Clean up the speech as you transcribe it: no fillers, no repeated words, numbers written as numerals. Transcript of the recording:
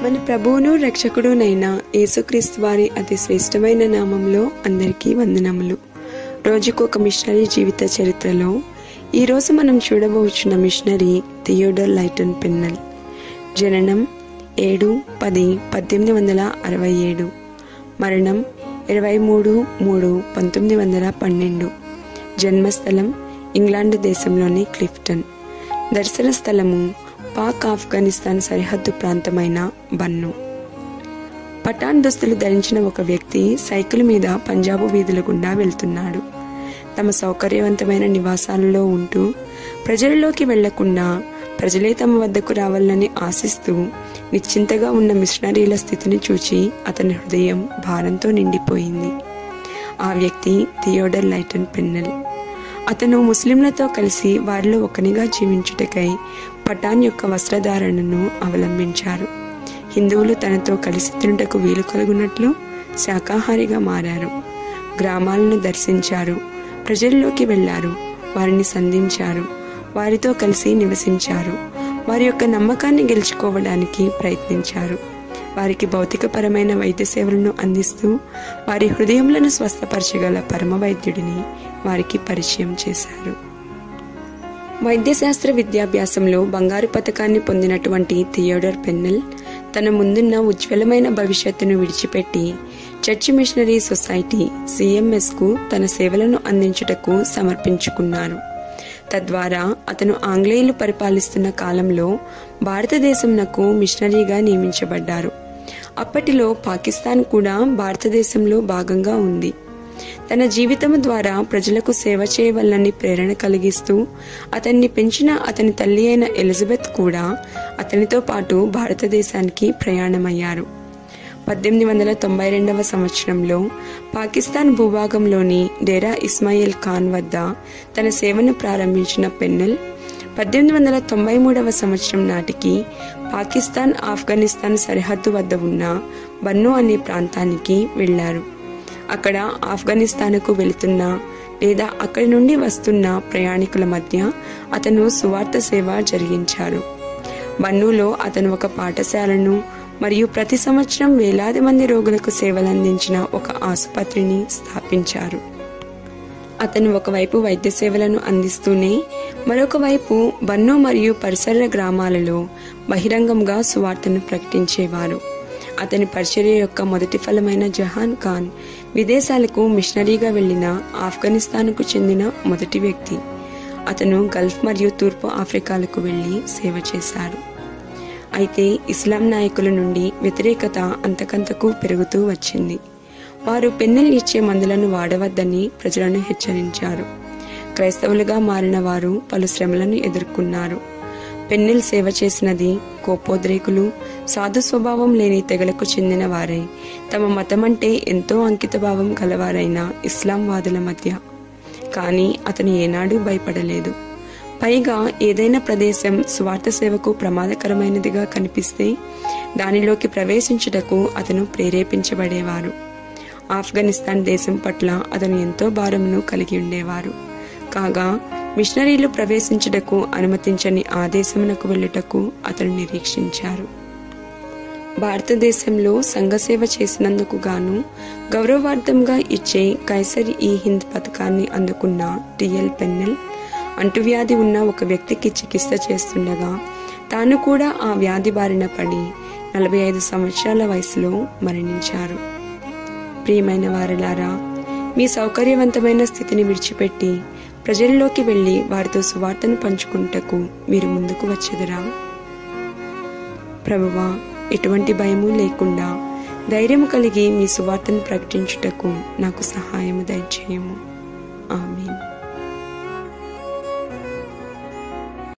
మన ప్రభువును రక్షకుడునైన యేసుక్రీస్తు వారి అతి శ్రేష్టమైన నామంలో అందరికీ వందనములు. రోజుకు ఒక మిషనరీ జీవిత చరిత్రలో ఈరోజు మనం చూడబోచున్న మిషనరీ థియోడర్ లైటన్ పెన్నెల్. జననం 7-10-1867, మరణం 23-3-1912. జన్మస్థలం ఇంగ్లాండ్ దేశంలోని క్లిఫ్టన్. దర్శన స్థలము పాక్ ఆఫ్ఘనిస్తాన్ సరిహద్దు ప్రాంతమైన బన్ను. పఠాన్ దుస్తులు ధరించిన ఒక వ్యక్తి సైకిల్ మీద పంజాబు వీధుల గుండా వెళ్తున్నాడు. తమ సౌకర్యవంతమైన నివాసాలలో ఉంటూ ప్రజలలోకి వెళ్లకుండా ప్రజలే తమ వద్దకు రావాలని ఆశిస్తూ నిశ్చింతగా ఉన్న మిషనరీల స్థితిని చూచి అతని హృదయం భారంతో నిండిపోయింది. ఆ వ్యక్తి థియోడర్ లైటన్ పెన్నెల్. అతను ముస్లింలతో కలిసి వారిలో ఒకనిగా జీవించుటకై పఠాన్ యొక్క వస్త్రధారణను అవలంబించారు. హిందువులు తనతో కలిసి తినుటకు వీలు కలుగునట్లు శాకాహారిగా మారారు. గ్రామాలను దర్శించారు, ప్రజల్లోకి వెళ్లారు, వారిని సంధించారు, వారితో కలిసి నివసించారు, వారి యొక్క నమ్మకాన్ని గెలుచుకోవడానికి ప్రయత్నించారు. వారికి భౌతికపరమైన వైద్య సేవలను అందిస్తూ వారి హృదయములను స్వస్థపరచగల పరమ వైద్యుడిని వారికి పరిచయం చేశారు. వైద్యశాస్త్ర విద్యాభ్యాసంలో బంగారు పతకాన్ని పొందినటువంటి థియోడర్ పెన్నెల్ తన ముందున్న ఉజ్వలమైన భవిష్యత్తును విడిచిపెట్టి చర్చ్ మిషనరీ సొసైటీ CMSకు తన సేవలను అందించుటకు సమర్పించుకున్నారు. తద్వారా అతను ఆంగ్లేయులు పరిపాలిస్తున్న కాలంలో భారతదేశంనకు మిషనరీగా నియమించబడ్డారు. అప్పటిలో పాకిస్తాన్ కూడా భారతదేశంలో భాగంగా ఉంది. తన జీవితం ద్వారా ప్రజలకు సేవ చేయవలనని ప్రేరణ కలిగిస్తూ అతన్ని పెంచిన అతని తల్లి అయిన ఎలిజబెత్ కూడా అతనితో పాటు భారతదేశానికి ప్రయాణమయ్యారు. 1892 సంవత్సరంలో పాకిస్తాన్ భూభాగంలోని డేరా ఇస్మాయిల్ ఖాన్ వద్ద తన సేవను ప్రారంభించిన పెన్నెల్ 1893 సంవత్సరం నాటికి పాకిస్తాన్ ఆఫ్ఘనిస్తాన్ సరిహద్దు వద్ద ఉన్న బన్ను అనే ప్రాంతానికి వెళ్లారు. అక్కడ ఆఫ్ఘనిస్తాన్కు వెళుతున్న లేదా అక్కడి నుండి వస్తున్న ప్రయాణికుల మధ్య అతను సువార్త సేవ జరిగించారు. బన్నులో అతను ఒక పాఠశాలను మరియు ప్రతి సంవత్సరం వేలాది మంది రోగులకు సేవలందించిన ఒక ఆసుపత్రిని స్థాపించారు. అతను ఒకవైపు వైద్య సేవలను అందిస్తూనే మరొక వైపు బన్ను మరియు పరిసర గ్రామాలలో బహిరంగంగా సువార్తను ప్రకటించేవారు. అతని పరిచర్య యొక్క మొదటి ఫలమైన జహాన్ ఖాన్ విదేశాలకు మిషనరీగా వెళ్లిన ఆఫ్ఘనిస్తాన్కు చెందిన మొదటి వ్యక్తి. అతను గల్ఫ్ మరియు తూర్పు ఆఫ్రికాలకు వెళ్లి సేవ చేశారు. అయితే ఇస్లాం నాయకుల నుండి వ్యతిరేకత అంతకంతకు పెరుగుతూ వచ్చింది. వారు పెన్నెల్ ఇచ్చే మందులను వాడవద్దని ప్రజలను హెచ్చరించారు. క్రైస్తవులుగా మారిన వారు పలు శ్రమలను ఎదుర్కొన్నారు. పెన్నెల్ సేవ చేసినది కోపోద్రేకులు, సాధు స్వభావం లేని తెగలకు చెందిన వారై తమ మతమంటే ఎంతో అంకితభావం గలవారైన ఇస్లాం వాదుల మధ్య. కానీ అతను ఏనాడూ భయపడలేదు. పైగా ఏదైనా ప్రదేశం స్వార్థ సేవకు ప్రమాదకరమైనదిగా కనిపిస్తే దానిలోకి ప్రవేశించుటకు అతను ప్రేరేపించబడేవారు. ఆఫ్ఘనిస్తాన్ దేశం పట్ల అతను ఎంతో భారమును కలిగి ఉండేవారు. కాగా మిషనరీలు ప్రవేశించుటకు అనుమతించని ఆ దేశమునకు వెళ్ళుటకు అతను నిరీక్షించారు. భారతదేశంలో సంఘసేవ చేసినందుకు గాను గౌరవార్థంగా ఇచ్చే కైసర్-ఇ-హింద్ పథకాన్ని అందుకున్న టిఎల్ పెన్నెల్ అంటువ్యాధి ఉన్న ఒక వ్యక్తికి చికిత్స చేస్తుండగా తాను కూడా ఆ వ్యాధి బారిన పడి 45 సంవత్సరాల వయసులో మరణించారు. ప్రియమైన వారలారా, మీ సౌకర్యవంతమైన స్థితిని విడిచిపెట్టి ప్రజల్లోకి వెళ్లి వారితో సువార్తను పంచుకుంటకు మీరు ముందుకు వచ్చెదరా? ప్రభువా, ఎటువంటి భయము లేకుండా ధైర్యము కలిగి మీ సువార్తను ప్రకటించుటకు నాకు సహాయము దయచేయము. ఆమేన్.